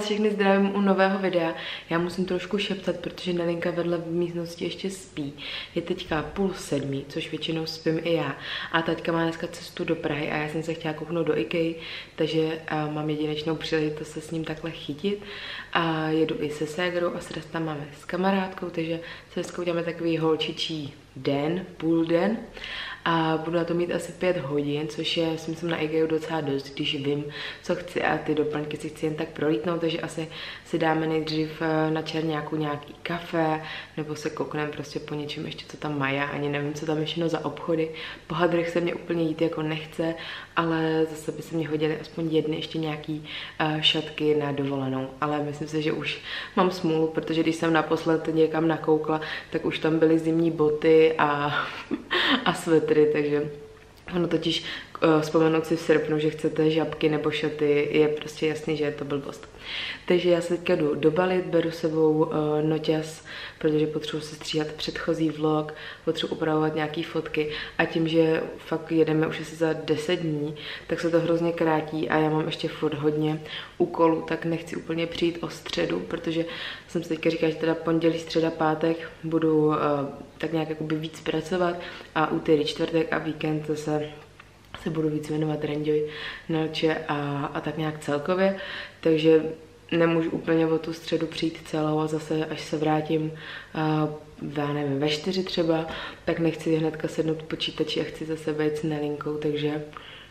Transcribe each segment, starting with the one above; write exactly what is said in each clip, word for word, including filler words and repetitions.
všechny zdravím u nového videa. Já musím trošku šeptat, protože Nelinka vedle v místnosti ještě spí. Je teďka půl sedmí, což většinou spím i já. A taťka má dneska cestu do Prahy a já jsem se chtěla kouknout do IKEA, takže uh, mám jedinečnou příležitost se s ním takhle chytit. A jedu i se ségrou a s tam máme s kamarádkou, takže se dneska uděláme takový holčičí den, půl den. A budu na to mít asi pět hodin, což je, si myslím, na IKEA docela dost, když vím, co chci a ty doplňky si chci jen tak prolítnout, takže asi si dáme nejdřív na čerňáku nějaký kafe, nebo se koukneme prostě po něčem ještě, co tam mají, ani nevím, co tam je všechno za obchody. Po hadrech se mě úplně jít jako nechce, ale zase by se mě hodily aspoň jedny ještě nějaký uh, šatky na dovolenou, ale myslím si, že už mám smůlu, protože když jsem naposled někam nakoukla, tak už tam byly zimní boty a, a svetry, takže ono totiž uh, vzpomenout si v srpnu, že chcete žabky nebo šaty, je prostě jasný, že je to blbost. Takže já se teďka jdu dobalit, beru sebou uh, noťaz, protože potřebuji se stříhat předchozí vlog, potřebuji upravovat nějaký fotky a tím, že fakt jedeme už asi za deset dní, tak se to hrozně krátí a já mám ještě furt hodně úkolů, tak nechci úplně přijít o středu, protože jsem si teďka říkala, že teda pondělí, středa, pátek budu uh, tak nějak jakoby víc pracovat a úterý, čtvrtek a víkend zase se budu víc věnovat Renďovi, Nelče a, a tak nějak celkově, takže nemůžu úplně o tu středu přijít celou a zase až se vrátím uh, já nevím, ve čtyři třeba, tak nechci hnedka sednout počítači a chci zase být s Nelinkou, takže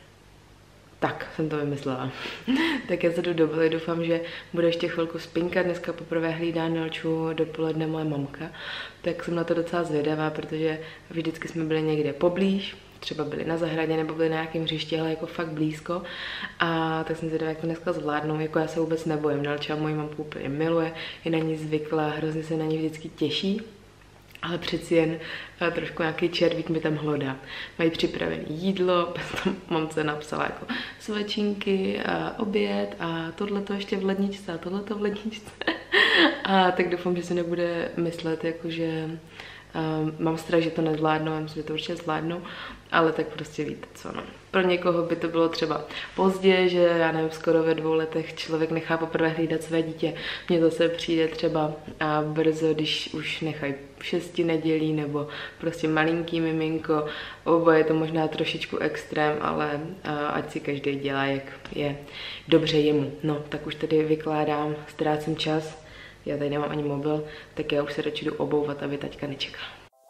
tak jsem to vymyslela. Tak já se jdu dobalit, doufám, že bude ještě chvilku spinkat. Dneska poprvé hlídá Nelču dopoledne moje mamka, tak jsem na to docela zvědavá, protože vždycky jsme byli někde poblíž, třeba byli na zahradě nebo byli na nějakém hřišti, ale jako fakt blízko. A tak jsem zvědavá, jak to dneska zvládnou. Jako já se vůbec nebojím, Nelča moji mamku úplně miluje, je na ní zvyklá, hrozně se na ní vždycky těší. Ale přeci jen trošku nějaký červík mi tam hlodá. Mají připravené jídlo, tam mamce napsala jako svačinky a oběd a tohleto ještě v ledničce a tohleto v ledničce. A tak doufám, že se nebude myslet, jakože um, mám strach, že to nezvládnou, já myslím, že to určitě zvládnou, ale tak prostě víte co, no. Pro někoho by to bylo třeba pozdě, že já nevím, skoro ve dvou letech člověk nechá poprvé hlídat své dítě. Mně zase přijde třeba a brzo, když už nechají šesti nedělí nebo prostě malinký miminko. Oboje je to možná trošičku extrém, ale a, ať si každý dělá, jak je dobře jemu. No, tak už tady vykládám, ztrácím čas, já tady nemám ani mobil, tak já už se radši jdu obouvat, aby taťka nečekala.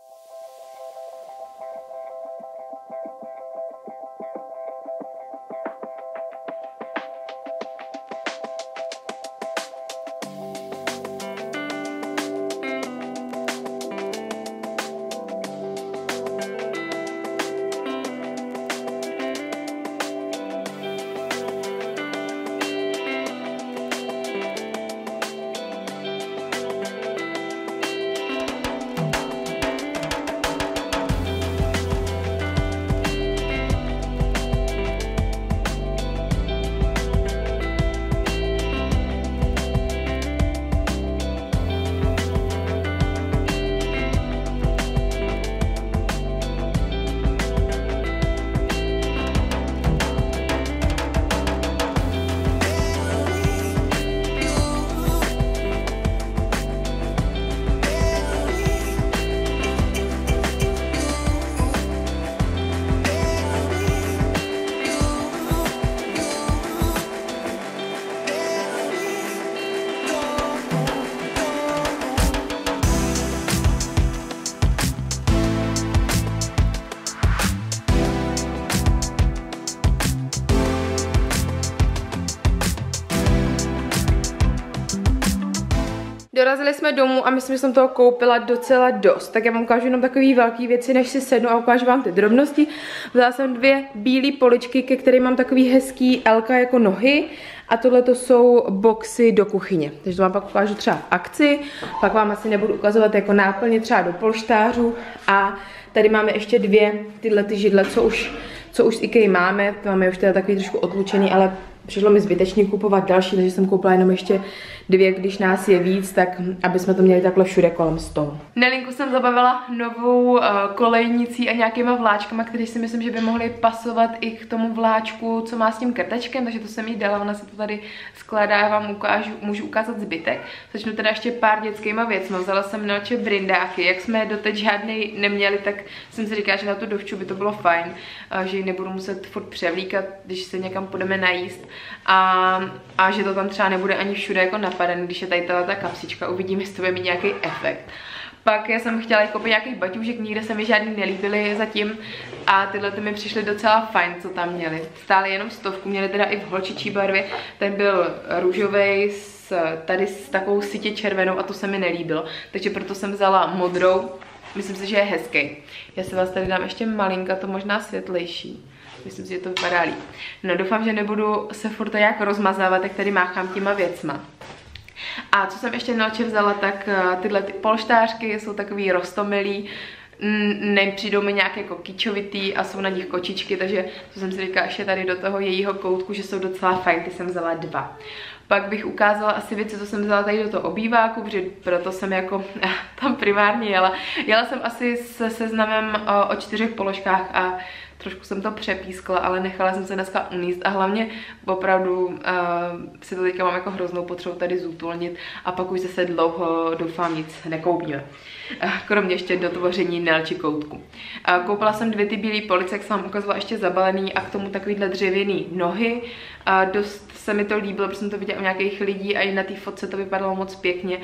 Dorazili jsme domů a myslím, že jsem toho koupila docela dost. Tak já vám ukážu jenom takové velké věci, než si sednu a ukážu vám ty drobnosti. Vzala jsem dvě bílé poličky, ke kterým mám takový hezký elka jako nohy. A tohle to jsou boxy do kuchyně. Takže to vám pak ukážu třeba v akci. Pak vám asi nebudu ukazovat jako náplně třeba do polštářů. A tady máme ještě dvě tyhle ty židle, co už, co už z IKEA máme. To máme už teda takový trošku odlučený, ale Přišlo mi zbytečně kupovat další, takže jsem koupila jenom ještě dvě, když nás je víc, tak aby jsme to měli takhle všude kolem stolu. Nelinku jsem zabavila novou uh, kolejnicí a nějakýma vláčkama, které si myslím, že by mohly pasovat i k tomu vláčku, co má s tím krtečkem, takže to jsem jí dala, ona se to tady skládá, já vám ukážu, můžu ukázat zbytek. Začnu teda ještě pár dětskýma věcmi. Vzala jsem Nelče brindáky, jak jsme doteď žádný neměli, tak jsem si říkala, že na tu dovču by to bylo fajn, uh, že ji nebudu muset furt převlíkat, když se někam půjdeme najíst. A, a že to tam třeba nebude ani všude jako napadený, když je tady ta kapsička, uvidíme, jestli to bude mít nějaký efekt. Pak já jsem chtěla koupit nějaký baťůžek, nikde se mi žádný nelíbily zatím a tyhle ty mi přišly docela fajn, co tam měli. Stále jenom stovku, měli teda i v holčičí barvě, ten byl růžový s, tady s takovou sitě červenou a to se mi nelíbilo, takže proto jsem vzala modrou, myslím si, že je hezký. Já si vás tady dám ještě malinka, to možná světlejší. Myslím si, že to vypadá líp. No doufám, že nebudu se furt jak rozmazávat, tak tady máchám těma věcma. A co jsem ještě Nelče vzala, tak tyhle ty polštářky jsou takový roztomilý, nepřijdou mi nějak jako kýčovitý a jsou na nich kočičky, takže to jsem si říkala ještě tady do toho jejího koutku, že jsou docela fajn, ty jsem vzala dva. Pak bych ukázala asi věci, co jsem vzala tady do toho obýváku, protože proto jsem jako tam primárně jela. Jela jsem asi se seznamem o, o čtyřech položkách a trošku jsem to přepískla, ale nechala jsem se dneska uníst a hlavně opravdu uh, si to teďka mám jako hroznou potřebu tady zútulnit a pak už zase dlouho doufám nic nekoupíme. Uh, kromě ještě dotvoření Nelči koutku. Uh, koupila jsem dvě ty bílé police, jak jsem vám ukazovala, ještě zabalený a k tomu takovýhle dřevěný nohy. Uh, dost se mi to líbilo, protože jsem to viděla u nějakých lidí a i na té fotce to vypadalo moc pěkně.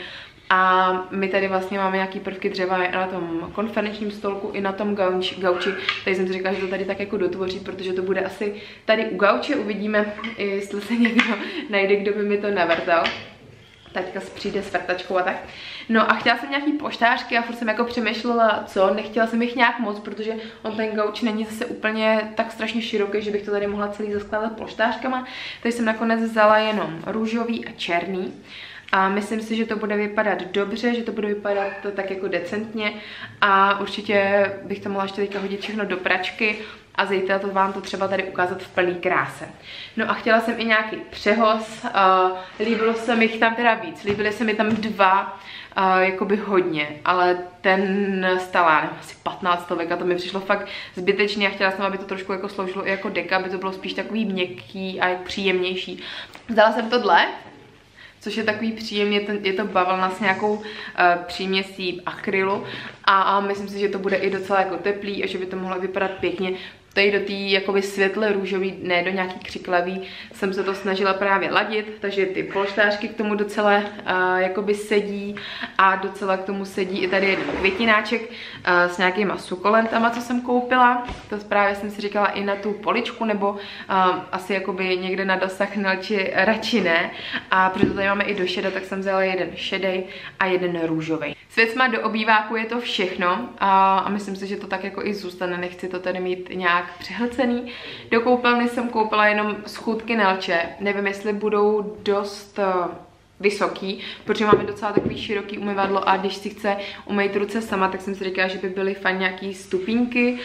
A my tady vlastně máme nějaký prvky dřeva na tom konferenčním stolku i na tom gauči, gauči. Tady jsem si říkala, že to tady tak jako dotvoří, protože to bude asi tady u gauče. Uvidíme, jestli se někdo najde, kdo by mi to navrtal. Taťka přijde s vrtačkou a tak. No a chtěla jsem nějaký poštářky a furt jsem jako přemýšlela, co, nechtěla jsem jich nějak moc, protože on ten gauč není zase úplně tak strašně široký, že bych to tady mohla celý zaskládat poštářkama. Takže jsem nakonec vzala jenom růžový a černý. A myslím si, že to bude vypadat dobře, že to bude vypadat tak jako decentně a určitě bych to mohla ještě teďka hodit všechno do pračky a zítra to vám to třeba tady ukázat v plný kráse. No a chtěla jsem i nějaký přehoz, uh, líbilo se mi jich tam teda víc, líbily se mi tam dva, uh, jakoby hodně, ale ten stál asi patnáct stovek a to mi přišlo fakt zbytečný a chtěla jsem, aby to trošku jako sloužilo i jako deka, aby to bylo spíš takový měkký a příjemnější. Vzala jsem tohle, což je takový příjemný, je to, je to bavlna s nějakou uh, příměsí akrylu a, a myslím si, že to bude i docela jako teplý a že by to mohlo vypadat pěkně. Tady do té jakoby světle růžový, ne do nějaký křiklavý, jsem se to snažila právě ladit, takže ty polštářky k tomu docela uh, jakoby sedí a docela k tomu sedí i tady jeden květináček uh, s nějakýma sukulentama, co jsem koupila. To právě jsem si říkala i na tu poličku, nebo uh, asi jakoby někde na dosah Nelči radši ne. A protože tady máme i do šeda, tak jsem vzala jeden šedej a jeden růžový. S věcma do obýváku je to všechno a, a myslím si, že to tak jako i zůstane, nechci to tady mít nějak přehlcený. Do koupelny jsem koupila jenom schůdky Nelče, nevím, jestli budou dost uh, vysoký, protože máme docela takový široký umyvadlo a když si chce umýt ruce sama, tak jsem si říkala, že by byly fajn nějaký stupínky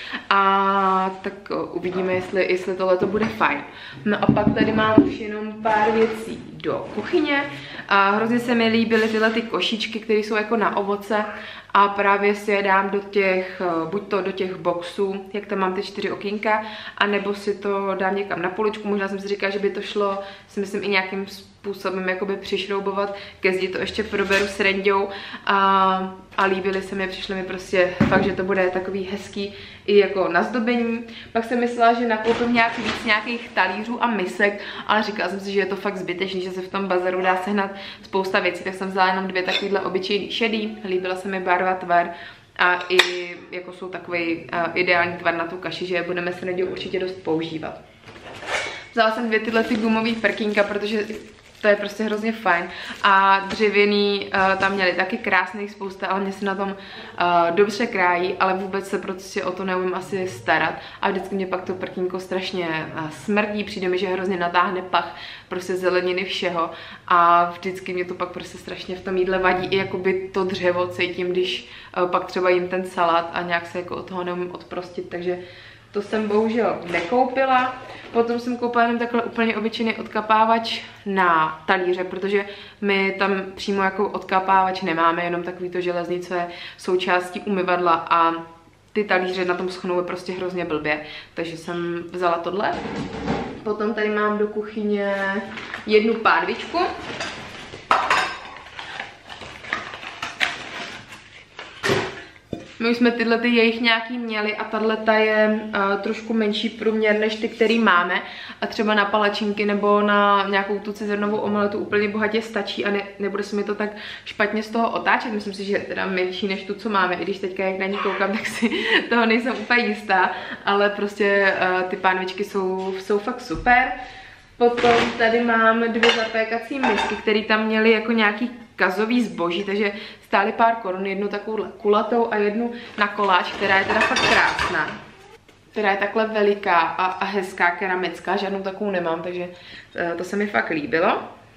a tak uh, uvidíme, jestli, jestli tohle to bude fajn. No a pak tady mám už jenom pár věcí do kuchyně a hrozně se mi líbily tyhle ty košičky, které jsou jako na ovoce a právě si je dám do těch, buď to do těch boxů, jak tam mám ty čtyři okýnka, anebo si to dám někam na poličku. Možná jsem si říkala, že by to šlo, si myslím, i nějakým způsobem jakoby přišroubovat, ke zdi to ještě proberu s renďou a, a líbily se mi, přišly mi prostě fakt, že to bude takový hezký i jako na zdobení. Pak jsem myslela, že nakoupím nějak víc nějakých talířů a misek, ale říkala jsem si, že je to fakt zbytečný, že se v tom bazaru dá sehnat spousta věcí, tak jsem vzala jenom dvě takovýhle obyčejný šedý, líbila se mi barva, tvar a i jako jsou takový uh, ideální tvar na tu kaši, že je budeme se na určitě dost používat. Vzala jsem dvě tyhle ty gumové prkínka, protože to je prostě hrozně fajn. A dřevěný uh, tam měli taky krásných spousta, ale mě se na tom uh, dobře krájí, ale vůbec se prostě o to neumím asi starat. A vždycky mě pak to prkínko strašně uh, smrdí, přijde mi, že hrozně natáhne pach prostě zeleniny všeho. A vždycky mě to pak prostě strašně v tom jídle vadí. I jakoby to dřevo cítím, když uh, pak třeba jím ten salát a nějak se jako od toho neumím odprostit, takže to jsem bohužel nekoupila. Potom jsem koupila jenom takhle úplně obyčejný odkapávač na talíře, protože my tam přímo jako odkapávač nemáme, jenom takový to železný, co je součástí umyvadla a ty talíře na tom schnou prostě hrozně blbě. Takže jsem vzala tohle. Potom tady mám do kuchyně jednu pánvičku. My už jsme tyhle ty jejich nějaký měli a tato je uh, trošku menší průměr než ty, který máme. A třeba na palačinky nebo na nějakou tu cizonovou omeletu úplně bohatě stačí a ne, nebude se mi to tak špatně z toho otáčet. Myslím si, že je teda menší než tu, co máme. I když teďka jak na ní koukám, tak si toho nejsem úplně jistá. Ale prostě uh, ty pánvičky jsou, jsou fakt super. Potom tady mám dvě zapékací misky, které tam měly jako nějaký kazový zboží, takže stály pár korun, jednu takovou kulatou a jednu na koláč, která je teda fakt krásná. Která je takhle veliká a, a hezká, keramická, žádnou takovou nemám, takže to se mi fakt líbilo.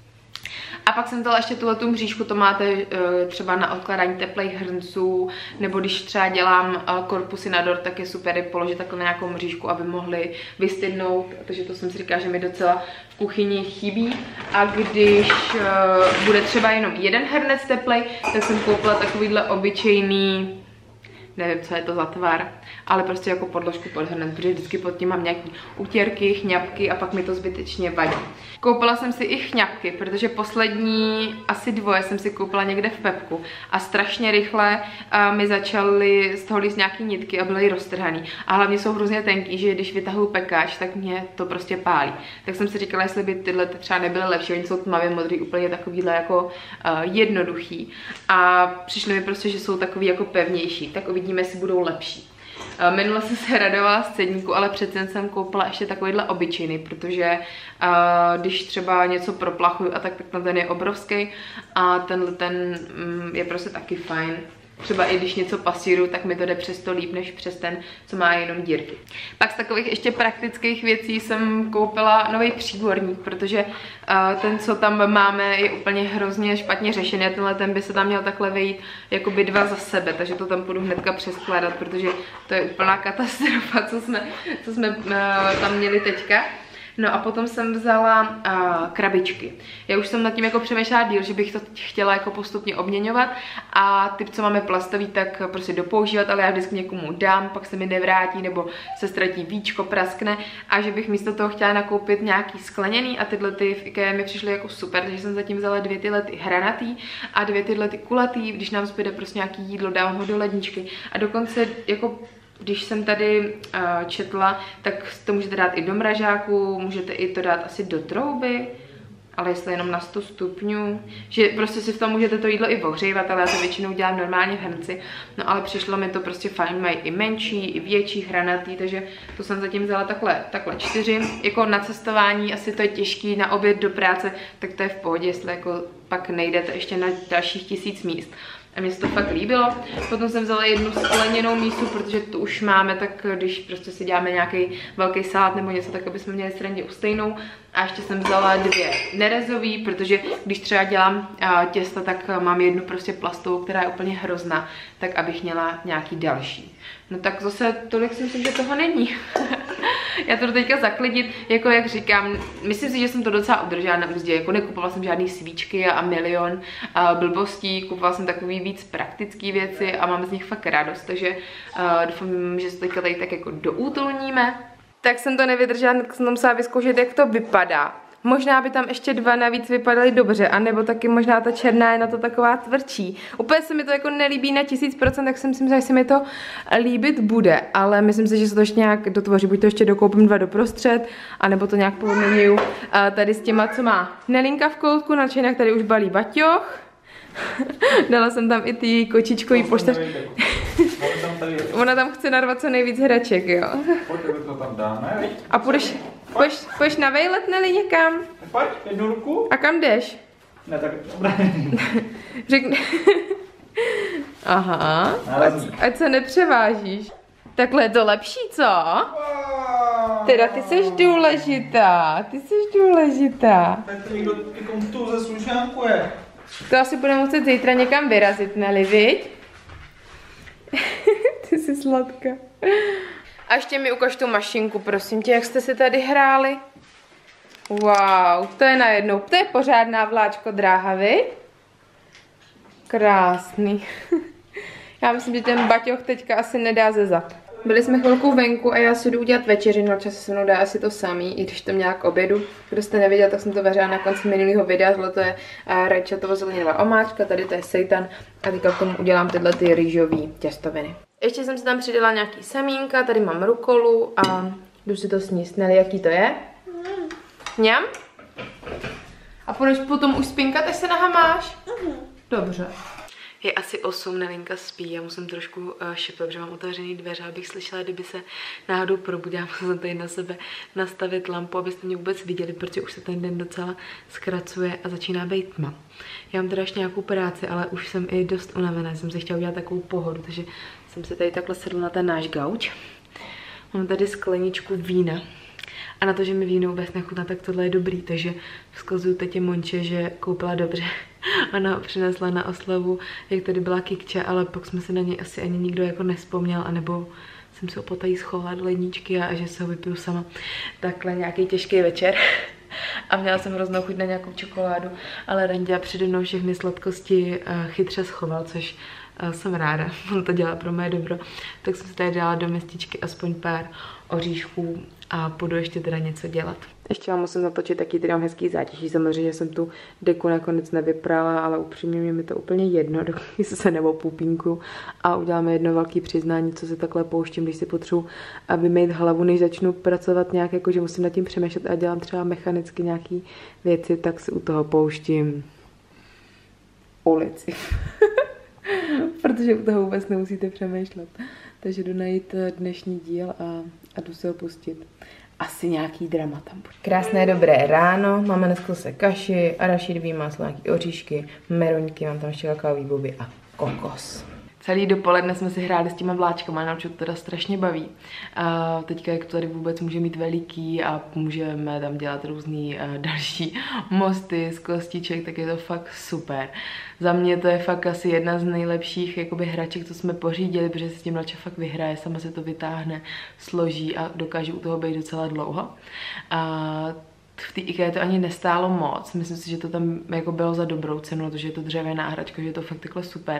A pak jsem vzala ještě tuhletu mřížku, to máte uh, třeba na odkladání teplých hrnců, nebo když třeba dělám uh, korpusy na dort, tak je super je položit takhle na nějakou mřížku, aby mohly vystydnout, takže to jsem si říkala, že mi docela v kuchyni chybí. A když uh, bude třeba jenom jeden hrnec teplej, tak jsem koupila takovýhle obyčejný, nevím, co je to za tvar, ale prostě jako podložku pod hrnec, protože vždycky pod tím mám nějaký utěrky, chňapky a pak mi to zbytečně vadí. Koupila jsem si i chňapky, protože poslední asi dvoje jsem si koupila někde v Pepku a strašně rychle uh, mi začaly z toho líst nějaký nitky a byly roztrhaný. A hlavně jsou hrozně tenký, že když vytahuju pekáč, tak mě to prostě pálí. Tak jsem si říkala, jestli by tyhle třeba nebyly lepší, oni jsou tmavě modrý, úplně takovýhle jako uh, jednoduchý. A přišlo mi prostě, že jsou takový jako pevnější, tak uvidíme, jestli budou lepší. Minule jsem se radovala z cedníku, ale přece jsem koupila ještě takovýhle obyčejný, protože uh, když třeba něco proplachuju a tak, tak ten je obrovský a tenhle ten um, je prostě taky fajn. Třeba i když něco pasíruju, tak mi to jde přesto líp, než přes ten, co má jenom dírky. Pak z takových ještě praktických věcí jsem koupila nový příborník, protože uh, ten, co tam máme, je úplně hrozně špatně řešený. Tenhle ten by se tam měl takhle vejít jakoby dva za sebe, takže to tam půjdu hnedka přeskládat, protože to je úplná katastrofa, co jsme, co jsme uh, tam měli teďka. No a potom jsem vzala uh, krabičky. Já už jsem nad tím jako přemýšlela díl, že bych to chtěla jako postupně obměňovat a ty, co máme plastový, tak prostě dopoužívat, ale já vždycky někomu dám, pak se mi nevrátí nebo se ztratí víčko, praskne a že bych místo toho chtěla nakoupit nějaký skleněný a tyhle ty v IKEA mi přišly jako super, takže jsem zatím vzala dvě tyhle ty hranatý a dvě tyhle ty kulatý, když nám zbyde prostě nějaký jídlo, dávám ho do ledničky a dokonce jako když jsem tady uh, četla, tak to můžete dát i do mražáku, můžete i to dát asi do trouby, ale jestli jenom na sto stupňů, že prostě si v tom můžete to jídlo i ohřívat, ale já to většinou dělám normálně v hrnci. No ale přišlo mi to prostě fajn, mají i menší, i větší hranatý, takže to jsem zatím vzala takhle, takhle čtyři. Jako na cestování asi to je těžký, na oběd do práce, tak to je v pohodě, jestli jako pak nejdete ještě na dalších tisíc míst. A mně se to fakt líbilo. Potom jsem vzala jednu skleněnou mísu, protože tu už máme, tak když prostě si děláme nějaký velký salát nebo něco, tak aby jsme měli srandě u stejnou. A ještě jsem vzala dvě nerezový, protože když třeba dělám uh, těsto, tak mám jednu prostě plastovou, která je úplně hrozná, tak abych měla nějaký další. No tak zase tolik si myslím, že toho není. Já to teďka zaklidit, jako jak říkám, myslím si, že jsem to docela udržela na úzdě, jako nekupovala jsem žádný svíčky a milion uh, blbostí, kupovala jsem takový víc praktický věci a mám z nich fakt radost, takže uh, doufám, že se teďka tady tak jako doútulníme. Tak jsem to nevydržela, tak jsem to musela vyzkoušet, jak to vypadá. Možná by tam ještě dva navíc vypadaly dobře, anebo taky možná ta černá je na to taková tvrdší. Úplně se mi to jako nelíbí na tisíc procent, tak si myslím, že si mi to líbit bude, ale myslím si, že se to ještě nějak dotvoří. Buď to ještě dokoupím dva doprostřed, anebo to nějak poměňuju tady s těma, co má Nelinka v koutku, na čejnak tady už balí baťoch. Dala jsem tam i ty kočičkový poštař. Ona tam chce narvat co nejvíc hraček, jo. To tam dáme, a půjdeš, půjdeš, půjdeš na vejlet, Neli, někam? Pojď, jednu ruku. A kam jdeš? Ne, tak dobré. Řekni. Aha, ať, ať se nepřevážíš. Takhle je to lepší, co? Teda ty jsi důležitá, ty jsi důležitá. Tak to někdo někomu tu ze slušánkuje. To asi budeme muset zítra někam vyrazit, Neli, viď? Ty jsi sladká. A ještě mi ukaž tu mašinku, prosím tě, jak jste si tady hráli. Wow, to je najednou, to je pořádná vláčko dráha, vy? Krásný. Já myslím, že ten baťoch teďka asi nedá ze zad. Byli jsme chvilku venku a já si jdu udělat večeři, no čas se mnou dá asi to samý, i když to měla k obědu. Kdo jste neviděl, tak jsem to vařila na konci minulého videa, tohle to je uh, rajčatovo-zeleninová omáčka, tady to je seitan a teďka k tomu udělám tyhle ty rýžový těstoviny. Ještě jsem si tam přidala nějaký semínka, tady mám rukolu a jdu si to sníst. Nelly, jaký to je? Mňam? A půjdeš potom už spinkat, až se nahamáš? Dobře. Je asi osm, Nelinka spí, já musím trošku uh, šepat, protože mám otevřený dveře, abych slyšela, kdyby se náhodou probudila, musím tady na sebe nastavit lampu, abyste mě vůbec viděli, protože už se ten den docela zkracuje a začíná být tma. Já mám teda ještě nějakou práci, ale už jsem i dost unavená, jsem si chtěla udělat takovou pohodu, takže jsem se tady takhle sedla na ten náš gauč. Mám tady skleničku vína. A na to, že mi víno vůbec nechutná, tak tohle je dobrý, takže vzkazuju tetě Monče, že koupila dobře. Ona ho přinesla na oslavu, jak tady byla kikče, ale pak jsme se na něj asi ani nikdo jako nespomněl, anebo jsem si ho potají schovala do ledničky a, a že se ho vypiju sama. Takhle nějaký těžký večer. A měla jsem hroznou chuť na nějakou čokoládu, ale Renďa přede mnou všechny sladkosti uh, chytře schoval, což uh, jsem ráda, on to dělá pro mé dobro. Tak jsem si tady dala do mističky aspoň pár oříšků a půjdu ještě teda něco dělat. Ještě vám musím natočit taky, tady mám hezký zátěží, samozřejmě jsem tu deku nakonec nevyprala, ale upřímně mě mi to úplně jedno, dokud se nebo pupínku a uděláme jedno velké přiznání, co se takhle pouštím, když si potřebuji vymýt hlavu, než začnu pracovat nějak, jako že musím nad tím přemýšlet a dělám třeba mechanicky nějaké věci, tak si u toho pouštím ulici. Protože u toho vůbec nemusíte přemýšlet. Takže jdu najít dnešní díl a, a jdu se ho pustit. Asi nějaký drama tam bude. Krásné dobré ráno, máme na sklose kaši, arašidový máslo, nějaký oříšky, meruňky, mám tam ještě kakaový boby a kokos. Celý dopoledne jsme si hráli s těma vláčkama, nám to teda strašně baví. A teďka, jak to tady vůbec může mít veliký a můžeme tam dělat různý uh, další mosty z kostiček, tak je to fakt super. Za mě to je fakt asi jedna z nejlepších jakoby hraček, co jsme pořídili, protože si s tím mladče fakt vyhraje, sama se to vytáhne, složí a dokáže u toho být docela dlouho. A v té IKEA to ani nestálo moc, myslím si, že to tam jako bylo za dobrou cenu, protože je to dřevěná hračka, že je to fakt takhle super.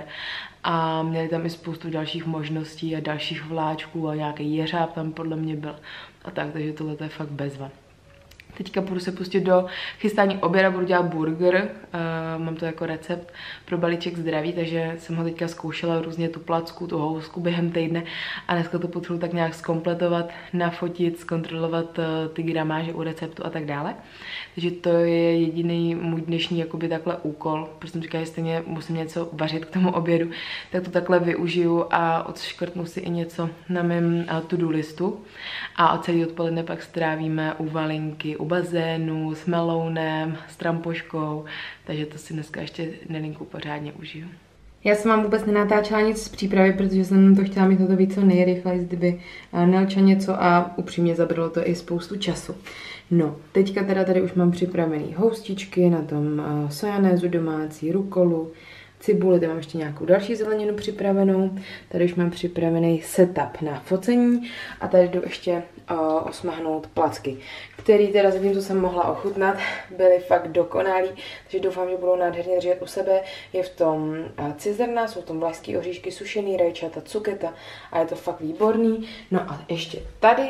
A měli tam i spoustu dalších možností a dalších vláčků a nějaký jeřáb tam podle mě byl a tak, takže tohle je fakt bezva. Teďka budu se pustit do chystání oběda, budu dělat burger, uh, mám to jako recept pro balíček zdraví, takže jsem ho teďka zkoušela různě tu placku, tu housku během týdne a dneska to potřebuji tak nějak zkompletovat, nafotit, zkontrolovat uh, ty gramáže u receptu a tak dále. Takže to je jediný můj dnešní jakoby takhle úkol, protože jsem říkala, že stejně musím něco vařit k tomu obědu, tak to takhle využiju a odškrtnu si i něco na mém uh, to-do listu a od celý odpoledne pak strávíme u Valinky, u bazénu, s melounem, s trampoškou, takže to si dneska ještě Nelinku pořádně užiju. Já jsem vám vůbec nenatáčela nic z přípravy, protože jsem to chtěla mít na to víc co nejrychleji, kdyby Nelča něco a upřímně zabralo to i spoustu času. No, teďka teda tady už mám připravený houstičky, na tom sojanézu domácí, rukolu, cibuli, tady mám ještě nějakou další zeleninu připravenou, tady už mám připravený setup na focení a tady jdu ještě uh, osmahnout placky, který teda za tím, co jsem mohla ochutnat, byly fakt dokonalý, takže doufám, že budou nádherně držet u sebe. Je v tom uh, cizrna, jsou v tom vlašský oříšky, sušený rajčata, cuketa a je to fakt výborný. No a ještě tady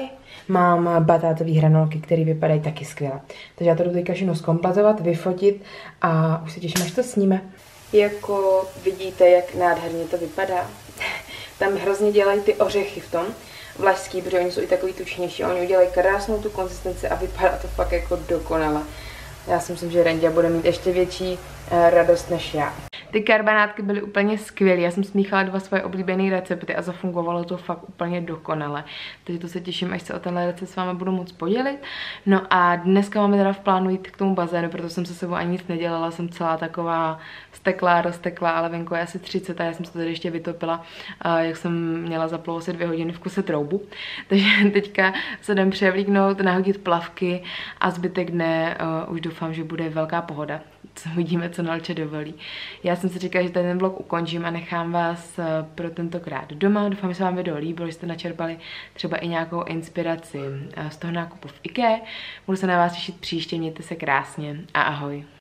mám batátové hranolky, které vypadají taky skvěle. Takže já to jdu teďka všechno zkompletovat, vyfotit a už se těším, až to sníme. Jako vidíte, jak nádherně to vypadá. Tam hrozně dělají ty ořechy v tom vlašský, protože oni jsou i takový tučnější. Oni udělají krásnou tu konzistenci a vypadá to fakt jako dokonale. Já si myslím, že Renďa bude mít ještě větší uh, radost než já. Ty karbanátky byly úplně skvělé. Já jsem smíchala dva svoje oblíbené recepty a zafungovalo to fakt úplně dokonale. Takže to se těším, až se o tenhle recept s vámi budu moc podělit. No a dneska máme teda v plánu jít k tomu bazénu, protože jsem se sebou ani nic nedělala. Jsem celá taková steklá, rozteklá, ale venku je asi třicet a já jsem se tady ještě vytopila, jak jsem měla za plouho asi dvě hodiny v kuse troubu. Takže teďka se jdem převlíknout, nahodit plavky a zbytek dne uh, už doufám, že bude velká pohoda. co uvidíme, co Nalče dovolí. Já jsem si říkala, že ten vlog ukončím a nechám vás pro tentokrát doma. Doufám, že se vám video líbilo, že jste načerpali třeba i nějakou inspiraci z toho nákupu v IKEA. Budu se na vás těšit příště, mějte se krásně a ahoj.